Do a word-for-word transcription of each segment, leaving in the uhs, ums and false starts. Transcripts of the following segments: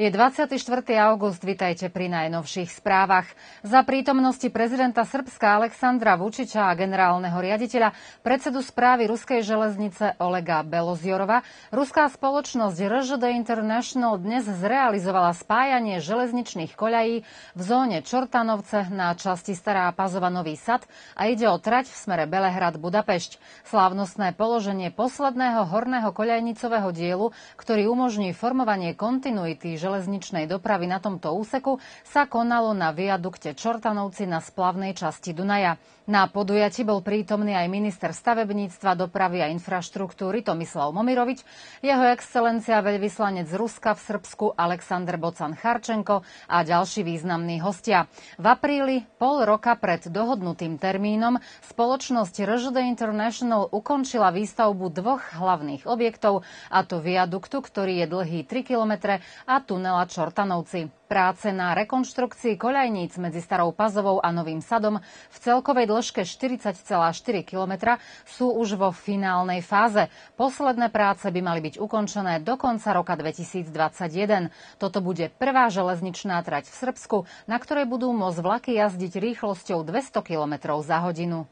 Je dvadsiateho štvrtého august, vitajte pri najnovších správach. Za prítomnosti prezidenta Srbska Aleksandra Vučića a generálneho riaditeľa, predsedu správy ruskej železnice Olega Belozorova, ruská spoločnosť er žé dé International dnes zrealizovala spájanie železničných koľají v zóne Čortanovce na časti Stará Pazova Nový Sad a ide o trať v smere Belehrad-Budapešť. Slávnostné položenie posledného horného koľajnicového dielu, ktorý umožní formovanie kontinuity železničnej dopravy na tomto úseku, sa konalo na viadukte Čortanovci na splavnej časti Dunaja. Na podujatí bol prítomný aj minister stavebníctva, dopravy a infraštruktúry Tomislav Momirovič, jeho excelencia veľvyslanec Ruska v Srbsku Alexander Bocan-Charčenko a ďalší významní hostia. V apríli, pol roka pred dohodnutým termínom, spoločnosť er žé dé International ukončila výstavbu dvoch hlavných objektov, a to viaduktu, ktorý je dlhý tri kilometre, a tunela Čortanovci. Práce na rekonštrukcii koľajníc medzi Starou Pazovou a Novým Sadom v celkovej dĺžke štyridsať celá štyri kilometra sú už vo finálnej fáze. Posledné práce by mali byť ukončené do konca roka dvetisícdvadsaťjeden. Toto bude prvá železničná trať v Srbsku, na ktorej budú môcť vlaky jazdiť rýchlosťou dvesto kilometrov za hodinu.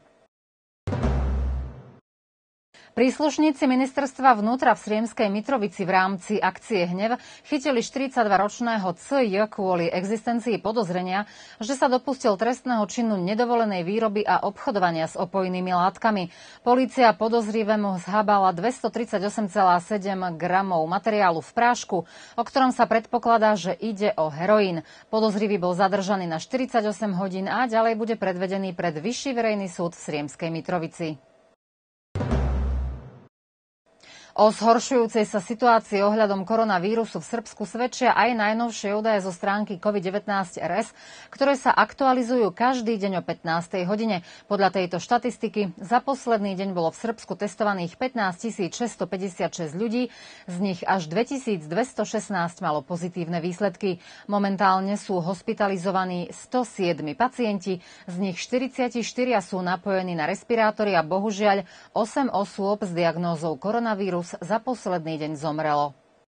Príslušníci ministerstva vnútra v Sriemskej Mitrovici v rámci akcie Hnev chytili štyridsaťdvaročného cé j kvôli existencii podozrenia, že sa dopustil trestného činu nedovolenej výroby a obchodovania s opojnými látkami. Polícia podozrivému zhábala dvestotridsaťosem celá sedem gramov materiálu v prášku, o ktorom sa predpokladá, že ide o heroín. Podozrivý bol zadržaný na štyridsaťosem hodín a ďalej bude predvedený pred Vyšší verejný súd v Sriemskej Mitrovici. O zhoršujúcej sa situácii ohľadom koronavírusu v Srbsku svedčia aj najnovšie údaje zo stránky covid devätnásť er es, ktoré sa aktualizujú každý deň o pätnástej hodine. Podľa tejto štatistiky za posledný deň bolo v Srbsku testovaných pätnásťtisícšesťstopäťdesiatšesť ľudí, z nich až dvetisícdvestošestnásť malo pozitívne výsledky. Momentálne sú hospitalizovaní stosedem pacienti, z nich štyridsaťštyri sú napojení na respirátory a bohužiaľ osem osôb s diagnózou koronavírus za posledný deň zomrelo.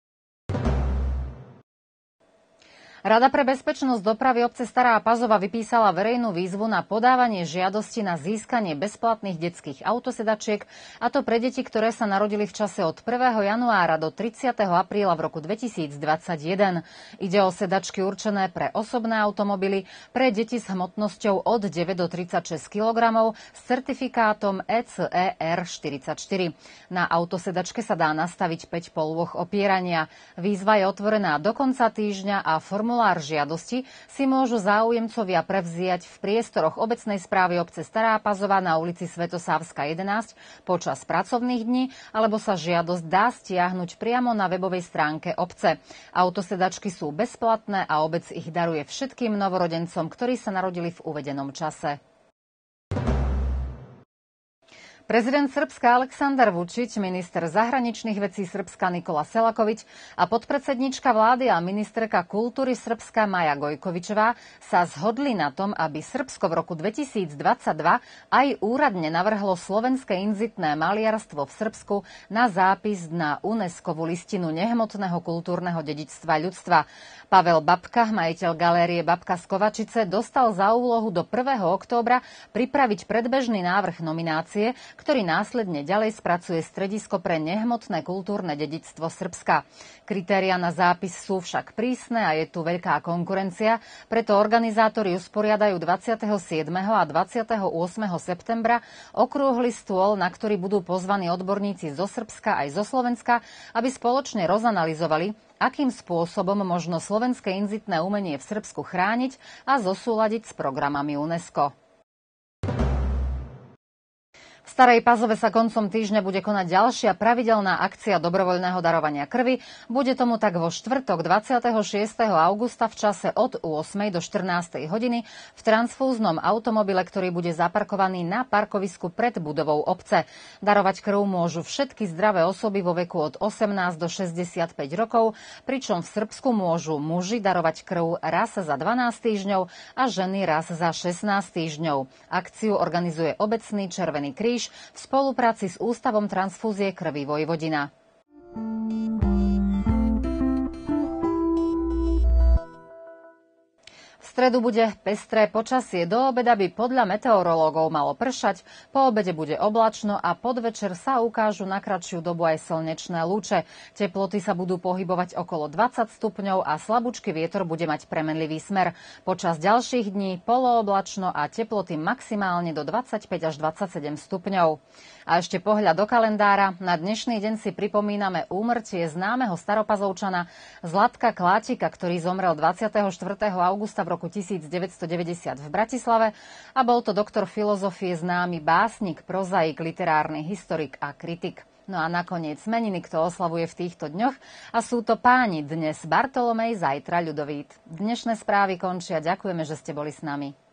Rada pre bezpečnosť dopravy obce Stará Pazova vypísala verejnú výzvu na podávanie žiadosti na získanie bezplatných detských autosedačiek, a to pre deti, ktoré sa narodili v čase od prvého januára do tridsiateho apríla v roku dvetisícdvadsaťjeden. Ide o sedačky určené pre osobné automobily, pre deti s hmotnosťou od deväť do tridsaťšesť kilogramov s certifikátom é cé é er štyridsaťštyri. Na autosedačke sa dá nastaviť päť polôch opierania. Výzva je otvorená do konca týždňa a formulár Formulár žiadosti si môžu záujemcovia prevziať v priestoroch obecnej správy obce Stará Pazova na ulici Svetosávska jedenásť počas pracovných dní, alebo sa žiadosť dá stiahnuť priamo na webovej stránke obce. Autosedačky sú bezplatné a obec ich daruje všetkým novorodencom, ktorí sa narodili v uvedenom čase. Prezident Srbska Aleksandar Vučić, minister zahraničných vecí Srbska Nikola Selaković a podpredsednička vlády a ministerka kultúry Srbska Maja Gojkovičová sa zhodli na tom, aby Srbsko v roku dvetisícdvadsaťdva aj úradne navrhlo slovenské inzitné maliarstvo v Srbsku na zápis na UNESCO-vu listinu nehmotného kultúrneho dedičstva ľudstva. Pavel Babka, majiteľ galérie Babka z Kovačice, dostal za úlohu do prvého októbra pripraviť predbežný návrh nominácie, ktorý následne ďalej spracuje Stredisko pre nehmotné kultúrne dedičstvo Srbska. Kritériá na zápis sú však prísne a je tu veľká konkurencia, preto organizátori usporiadajú dvadsiateho siedmeho a dvadsiateho ôsmeho septembra okrúhly stôl, na ktorý budú pozvaní odborníci zo Srbska aj zo Slovenska, aby spoločne rozanalizovali, akým spôsobom možno slovenské inzitné umenie v Srbsku chrániť a zosúladiť s programami UNESCO. V Starej Pazove sa koncom týždňa bude konať ďalšia pravidelná akcia dobrovoľného darovania krvi. Bude tomu tak vo štvrtok dvadsiateho šiesteho augusta v čase od ôsmej do štrnástej hodiny v transfúznom automobile, ktorý bude zaparkovaný na parkovisku pred budovou obce. Darovať krv môžu všetky zdravé osoby vo veku od osemnásť do šesťdesiatpäť rokov, pričom v Srbsku môžu muži darovať krv raz za dvanásť týždňov a ženy raz za šestnásť týždňov. Akciu organizuje obecný Červený kríž v spolupráci s Ústavom transfúzie krvi. Vojvodina. stredu bude pestré počasie. Do obeda by podľa meteorológov malo pršať, po obede bude oblačno a podvečer sa ukážu na kratšiu dobu aj slnečné lúče. Teploty sa budú pohybovať okolo dvadsať stupňov a slabúčky vietor bude mať premenlivý smer. Počas ďalších dní polooblačno a teploty maximálne do dvadsaťpäť až dvadsaťsedem stupňov. A ešte pohľad do kalendára. Na dnešný deň si pripomíname úmrtie známeho staropazovčana Zlatka Klátika, ktorý zomrel dvadsiateho štvrtého augusta v roku tisícdeväťstodeväťdesiat v Bratislave a bol to doktor filozofie, známy básnik, prozaik, literárny historik a kritik. No a nakoniec meniny, kto oslavuje v týchto dňoch, a sú to páni: dnes Bartolomej, zajtra Ľudovít. Dnešné správy končia. Ďakujeme, že ste boli s nami.